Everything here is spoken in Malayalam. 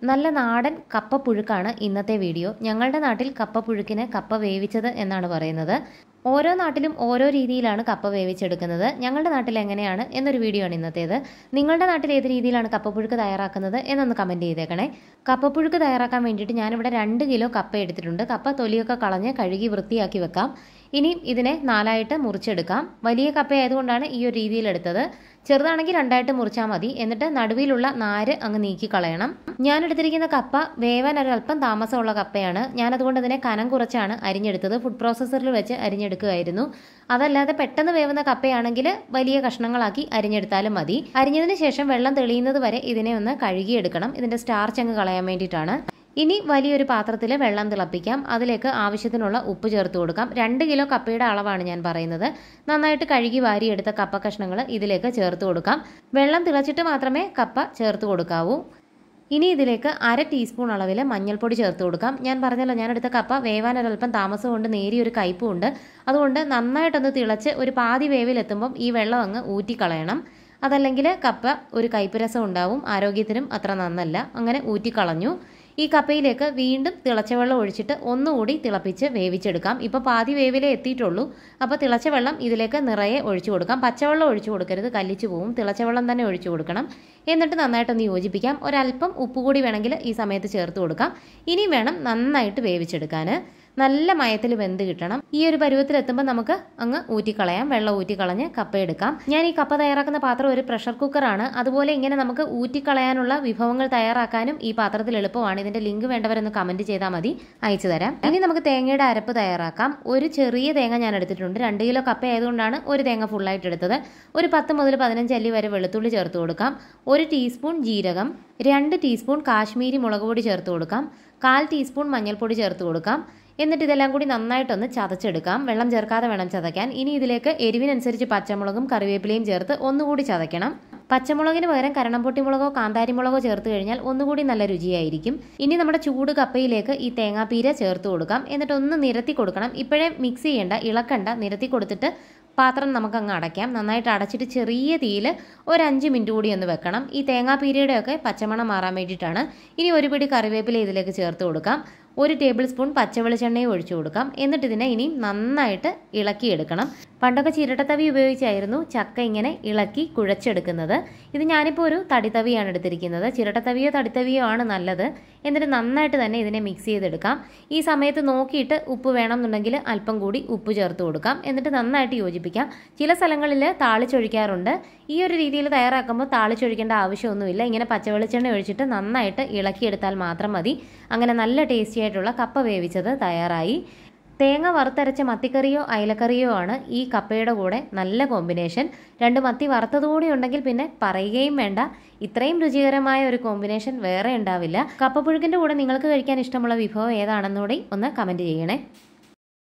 നല്ല നാടൻ കപ്പ പുഴുക്കാണ് ഇന്നത്തെ വീഡിയോ. ഞങ്ങളുടെ നാട്ടിൽ കപ്പ പുഴുക്കിന് കപ്പ വേവിച്ചത് എന്നാണ് പറയുന്നത്. ഓരോ നാട്ടിലും ഓരോ രീതിയിലാണ് കപ്പ വേവിച്ചെടുക്കുന്നത്. ഞങ്ങളുടെ നാട്ടിൽ എങ്ങനെയാണ് എന്നൊരു വീഡിയോ ആണ് ഇന്നത്തേത്. നിങ്ങളുടെ നാട്ടിൽ ഏത് രീതിയിലാണ് കപ്പപ്പുഴുക്ക് തയ്യാറാക്കുന്നത് എന്നൊന്ന് കമൻറ്റ് ചെയ്തേക്കണേ. കപ്പപ്പുഴുക്ക് തയ്യാറാക്കാൻ വേണ്ടിയിട്ട് ഞാനിവിടെ 2 കിലോ കപ്പ എടുത്തിട്ടുണ്ട്. കപ്പ തൊലിയൊക്കെ കളഞ്ഞ് കഴുകി വൃത്തിയാക്കി വെക്കാം. ഇനി ഇതിനെ 4ആയിട്ട് മുറിച്ചെടുക്കാം. വലിയ കപ്പ ആയതുകൊണ്ടാണ് ഈ ഒരു രീതിയിൽ എടുത്തത്. ചെറുതാണെങ്കിൽ 2ആയിട്ട് മുറിച്ചാൽ മതി. എന്നിട്ട് നടുവിലുള്ള നാര് അങ്ങ് നീക്കി കളയണം. ഞാൻ എടുത്തിരിക്കുന്ന കപ്പ വേവാൻ ഒരല്പം താമസമുള്ള കപ്പയാണ്. ഞാനതുകൊണ്ട് അതിനെ കനം കുറച്ചാണ് അരിഞ്ഞെടുത്തത്. ഫുഡ് പ്രോസസ്സറിൽ വെച്ച് അരിഞ്ഞെടുക്കുകയായിരുന്നു. അതല്ലാതെ പെട്ടെന്ന് വേവുന്ന കപ്പയാണെങ്കിൽ വലിയ കഷ്ണങ്ങളാക്കി അരിഞ്ഞെടുത്താലും മതി. അരിഞ്ഞതിന് ശേഷം വെള്ളം തെളിയുന്നത് വരെ ഇതിനെ ഒന്ന് കഴുകിയെടുക്കണം. ഇതിൻ്റെ സ്റ്റാർച്ച് അങ്ങ് കളയാൻ വേണ്ടിയിട്ടാണ്. ഇനി വലിയൊരു പാത്രത്തിൽ വെള്ളം തിളപ്പിക്കാം. അതിലേക്ക് ആവശ്യത്തിനുള്ള ഉപ്പ് ചേർത്ത് കൊടുക്കാം. 2 കിലോ കപ്പയുടെ അളവാണ് ഞാൻ പറയുന്നത്. നന്നായിട്ട് കഴുകി വാരിയെടുത്ത കപ്പ കഷ്ണങ്ങൾ ഇതിലേക്ക് ചേർത്ത് കൊടുക്കാം. വെള്ളം തിളച്ചിട്ട് മാത്രമേ കപ്പ ചേർത്ത് കൊടുക്കാവൂ. ഇനി ഇതിലേക്ക് 1/2 ടീസ്പൂൺ അളവിൽ മഞ്ഞൾപ്പൊടി ചേർത്ത് കൊടുക്കാം. ഞാൻ പറഞ്ഞല്ലോ, ഞാനെടുത്ത കപ്പ വേവാൻ ഒരല്പം താമസം കൊണ്ട് നേരിയൊരു കയ്പുണ്ട്. അതുകൊണ്ട് നന്നായിട്ടൊന്ന് തിളച്ച് ഒരു പാതി വേവിലെത്തുമ്പം ഈ വെള്ളം അങ്ങ് ഊറ്റിക്കളയണം. അതല്ലെങ്കിൽ കപ്പ ഒരു കയ്പ് രസം ഉണ്ടാവും, ആരോഗ്യത്തിനും അത്ര നന്നല്ല. അങ്ങനെ ഊറ്റിക്കളഞ്ഞു. ഈ കപ്പയിലേക്ക് വീണ്ടും തിളച്ച വെള്ളം ഒഴിച്ചിട്ട് ഒന്നുകൂടി തിളപ്പിച്ച് വേവിച്ചെടുക്കാം. ഇപ്പോൾ പാതി വേവിലേ എത്തിയിട്ടുള്ളൂ. അപ്പോൾ തിളച്ച വെള്ളം ഇതിലേക്ക് നിറയെ ഒഴിച്ചു കൊടുക്കാം. പച്ചവെള്ളം ഒഴിച്ചു കൊടുക്കരുത്, കല്ലിച്ചു പോവും. തിളച്ച വെള്ളം തന്നെ ഒഴിച്ചു കൊടുക്കണം. എന്നിട്ട് നന്നായിട്ടൊന്ന് യോജിപ്പിക്കാം. ഒരല്പം ഉപ്പ് കൂടി വേണമെങ്കിൽ ഈ സമയത്ത് ചേർത്ത് കൊടുക്കാം. ഇനി വേണം നന്നായിട്ട് വേവിച്ചെടുക്കാൻ. നല്ല മയത്തിൽ വെന്ത് കിട്ടണം. ഈ ഒരു പരുവത്തിലെത്തുമ്പോൾ നമുക്ക് അങ്ങ് ഊറ്റിക്കളയാം. വെള്ളം ഊറ്റിക്കളഞ്ഞ് കപ്പ എടുക്കാം. ഞാൻ ഈ കപ്പ തയ്യാറാക്കുന്ന പാത്രം ഒരു പ്രഷർ കുക്കറാണ്. അതുപോലെ ഇങ്ങനെ നമുക്ക് ഊറ്റിക്കളയാനുള്ള വിഭവങ്ങൾ തയ്യാറാക്കാനും ഈ പാത്രത്തിൽ എളുപ്പമാണ്. ഇതിന്റെ ലിങ്ക് വേണ്ടവരൊന്ന് കമന്റ് ചെയ്താൽ മതി, അയച്ചു തരാം. ഇനി നമുക്ക് തേങ്ങയുടെ അരപ്പ് തയ്യാറാക്കാം. ഒരു ചെറിയ തേങ്ങ ഞാൻ എടുത്തിട്ടുണ്ട്. 2 കിലോ കപ്പ ആയതുകൊണ്ടാണ് ഒരു തേങ്ങ ഫുള്ളായിട്ട് എടുത്തത്. ഒരു 10 മുതൽ 15 അല്ലി വരെ വെളുത്തുള്ളി ചേർത്ത് കൊടുക്കാം. 1 ടീസ്പൂൺ ജീരകം, 2 ടീസ്പൂൺ കാശ്മീരി മുളക് പൊടി ചേർത്ത് കൊടുക്കാം. 1/4 ടീസ്പൂൺ മഞ്ഞൾപ്പൊടി ചേർത്ത് കൊടുക്കാം. എന്നിട്ട് ഇതെല്ലാം കൂടി നന്നായിട്ടൊന്ന് ചതച്ചെടുക്കാം. വെള്ളം ചേർക്കാതെ വേണം ചതയ്ക്കാൻ. ഇനി ഇതിലേക്ക് എരിവിനനുസരിച്ച് പച്ചമുളകും കറിവേപ്പിലയും ചേർത്ത് ഒന്നുകൂടി ചതയ്ക്കണം. പച്ചമുളകിന് പകരം കരണംപൊട്ടിമുളകോ കാന്താരിമുളകോ ചേർത്ത് കഴിഞ്ഞാൽ ഒന്നുകൂടി നല്ല രുചിയായിരിക്കും. ഇനി നമ്മുടെ ചൂട് കപ്പയിലേക്ക് ഈ തേങ്ങാപ്പീര ചേർത്ത് കൊടുക്കാം. എന്നിട്ട് ഒന്ന് നിരത്തി കൊടുക്കണം. ഇപ്പോഴേ മിക്സ് ചെയ്യേണ്ട, ഇളക്കണ്ട. നിരത്തി കൊടുത്തിട്ട് പാത്രം നമുക്ക് അങ്ങ് അടയ്ക്കാം. നന്നായിട്ട് അടച്ചിട്ട് ചെറിയ തീയിൽ ഒരു 5 മിനിറ്റ് കൂടി ഒന്ന് വെക്കണം. ഈ തേങ്ങാപ്പീരയുടെയൊക്കെ പച്ചമണം മാറാൻ വേണ്ടിയിട്ടാണ്. ഇനി ഒരു പിടി കറിവേപ്പില ഇതിലേക്ക് ചേർത്ത് കൊടുക്കാം. 1 ടേബിൾ സ്പൂൺ പച്ചവെളിച്ചെണ്ണയും ഒഴിച്ചു കൊടുക്കാം. എന്നിട്ട് ഇതിനെ ഇനി നന്നായിട്ട് ഇളക്കിയെടുക്കണം. പണ്ടൊക്കെ ചിരട്ടത്തവി ഉപയോഗിച്ചായിരുന്നു ചക്ക ഇങ്ങനെ ഇളക്കി കുഴച്ചെടുക്കുന്നത്. ഇത് ഞാനിപ്പോൾ ഒരു തടിത്തവിയാണ് എടുത്തിരിക്കുന്നത്. ചിരട്ടത്തവിയോ തടിത്തവിയോ ആണ് നല്ലത്. എന്നിട്ട് നന്നായിട്ട് തന്നെ ഇതിനെ മിക്സ് ചെയ്തെടുക്കാം. ഈ സമയത്ത് നോക്കിയിട്ട് ഉപ്പ് വേണമെന്നുണ്ടെങ്കിൽ അല്പം കൂടി ഉപ്പ് ചേർത്ത് കൊടുക്കാം. എന്നിട്ട് നന്നായിട്ട് യോജിപ്പിക്കാം. ചില സ്ഥലങ്ങളിൽ താളിച്ചൊഴിക്കാറുണ്ട്. ഈ ഒരു രീതിയിൽ തയ്യാറാക്കുമ്പോൾ താളിച്ചൊഴിക്കേണ്ട ആവശ്യമൊന്നുമില്ല. ഇങ്ങനെ പച്ചവെളിച്ചെണ്ണ ഒഴിച്ചിട്ട് നന്നായിട്ട് ഇളക്കിയെടുത്താൽ മാത്രം മതി. അങ്ങനെ നല്ല ടേസ്റ്റി ആയിട്ടുള്ള കപ്പ വേവിച്ചത് തയ്യാറായി. തേങ്ങ വറുത്തരച്ച മത്തിക്കറിയോ അയലക്കറിയോ ആണ് ഈ കപ്പയുടെ കൂടെ നല്ല കോമ്പിനേഷൻ. 2 മത്തി വറുത്തതുകൂടി ഉണ്ടെങ്കിൽ പിന്നെ പറയുകയും വേണ്ട. ഇത്രയും രുചികരമായ ഒരു കോമ്പിനേഷൻ വേറെ ഉണ്ടാവില്ല. കപ്പപ്പുഴുക്കിൻ്റെ കൂടെ നിങ്ങൾക്ക് കഴിക്കാൻ ഇഷ്ടമുള്ള വിഭവം ഏതാണെന്നുകൂടി ഒന്ന് കമൻറ്റ് ചെയ്യണേ.